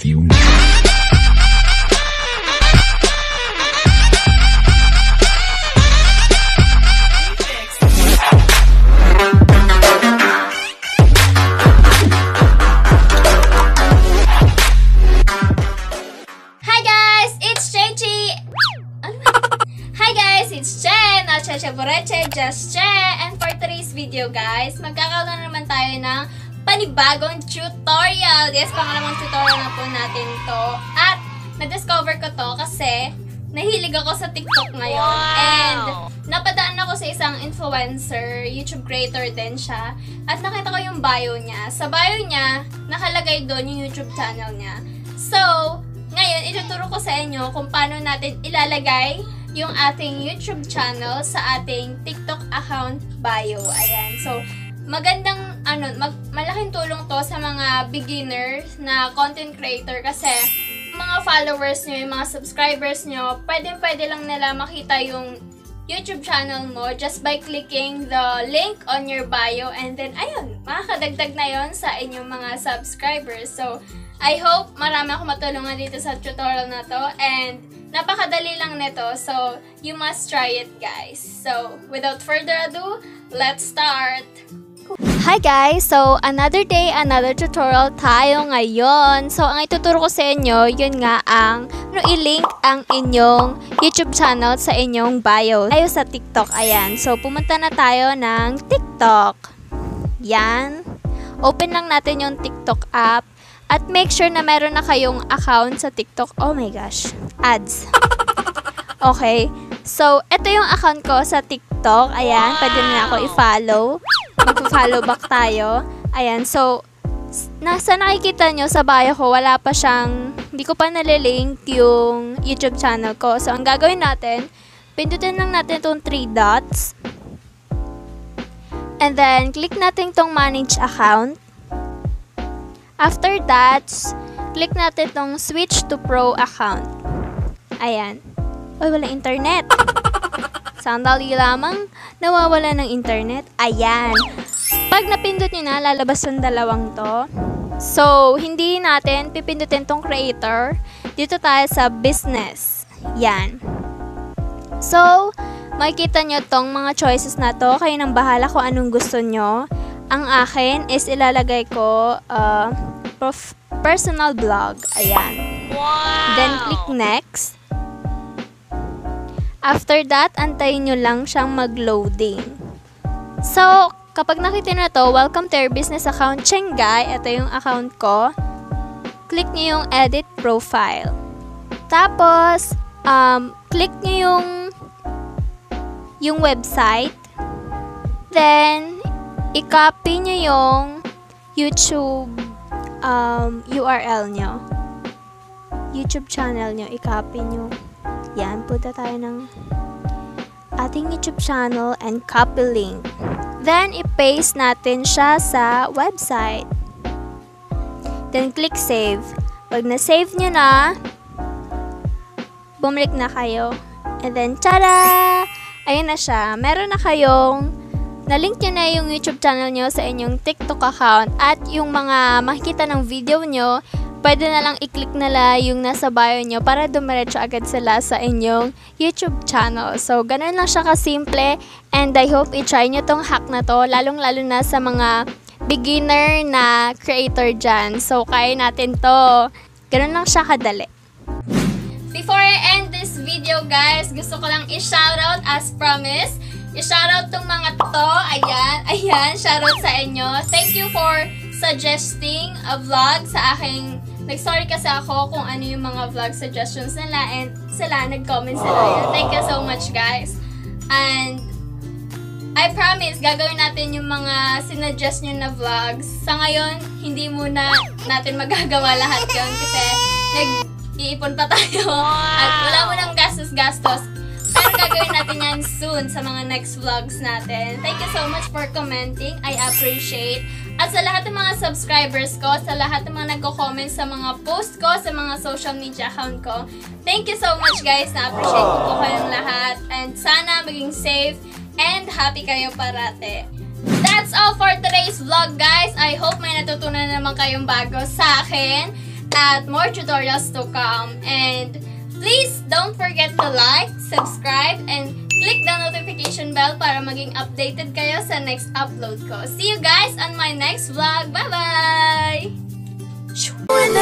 perfume. Just Che! And for today's video guys, magkakaroon na naman tayo ng panibagong tutorial. Yes, pangalawang tutorial na po natin to. At na-discover ko to kasi nahilig ako sa TikTok ngayon. Wow! And napadaan ako sa isang influencer, YouTube creator din siya. At nakita ko yung bio niya. Sa bio niya, nakalagay doon yung YouTube channel niya. So, ngayon, ituturo ko sa inyo kung paano natin ilalagay yung ating YouTube channel sa ating TikTok account bio. Ayan. So, magandang, malaking tulong to sa mga beginners na content creator kasi mga followers nyo, yung mga subscribers nyo, pwede lang nila makita yung YouTube channel mo just by clicking the link on your bio and then, ayun, makakadagdag na yon sa inyong mga subscribers. So, I hope marami akong matulungan dito sa tutorial na to and napakadali lang nito, so you must try it guys. So, without further ado, let's start! Hi guys! So, another day, another tutorial tayo ngayon. So, ang ituturo ko sa inyo, yun nga ang i-link ang inyong YouTube channel sa inyong bio. Tayo sa TikTok, ayan. So, pumunta na tayo ng TikTok. Yan. Open lang natin yung TikTok app. At make sure na meron na kayong account sa TikTok. Oh my gosh. Ads. Okay. So, ito yung account ko sa TikTok. Ayan. Pwede na ako i-follow. Mag-follow back tayo. Ayan. So, nasa nakikita nyo sa bio ko, wala pa siyang, hindi ko pa nalilink yung YouTube channel ko. So, ang gagawin natin, pindutin lang natin itong 3 dots. And then, click natin itong manage account. After that, click natin itong switch to pro account. Ayan. Uy, wala internet. Sandali lamang, nawawala ng internet. Ayan. Pag napindot nyo na, lalabas yung dalawang to. So, hindi natin pipindutin tong creator. Dito tayo sa business. Yan. So, makikita nyo tong mga choices na to. Kayo nang bahala kung anong gusto nyo. Ang akin is ilalagay ko personal blog. Ayan. Wow! Then, click next. After that, antayin nyo lang siyang mag-loading. So, kapag nakita na to, welcome to your business account, Chengai. Ito yung account ko. Click nyo yung edit profile. Tapos, click nyo yung website. Then, i-copy nyo yung YouTube URL nyo. YouTube channel nyo, i-copy nyo. Yan, punta tayo ng ating YouTube channel and copy link. Then, i-paste natin siya sa website. Then, click save. Pag na-save nyo na, bumalik na kayo. And then, tada! Ayun na siya. Meron na kayong na-link nyo na yung YouTube channel nyo sa inyong TikTok account at yung mga makikita ng video nyo, pwede na lang i-click nila yung nasa bio nyo para dumiretso agad sila sa inyong YouTube channel. So, ganun lang siya kasimple and I hope i-try nyo tong hack na to, lalong-lalo na sa mga beginner na creator dyan. So, kaya natin to. Ganun lang siya kadali. Before I end this video guys, gusto ko lang i-shoutout as promised. I-shoutout tong mga to. Ayan, shoutout sa inyo. Thank you for suggesting a vlog sa aking. Nag-story kasi ako kung ano yung mga vlog suggestions nila and sila, nag-comment sila. Ayan. Thank you so much guys. And I promise, gagawin natin yung mga sinuggest nyo na vlogs. Sa ngayon, hindi muna natin magagawa lahat yun kasi nag-iipon pa tayo at wala mo ng gastos-gastos. Pero gagawin natin yan soon sa mga next vlogs natin. Thank you so much for commenting. I appreciate. At sa lahat ng mga subscribers ko, sa lahat ng mga nagko-comment sa mga post ko, sa mga social media account ko, thank you so much guys. Na-appreciate ko po kayong lahat. And sana maging safe and happy kayo parate. That's all for today's vlog guys. I hope may natutunan naman kayong bago sa akin. at more tutorials to come. And please don't forget to like, subscribe, and click the notification bell para maging updated kayo sa next upload ko. See you guys on my next vlog. Bye-bye!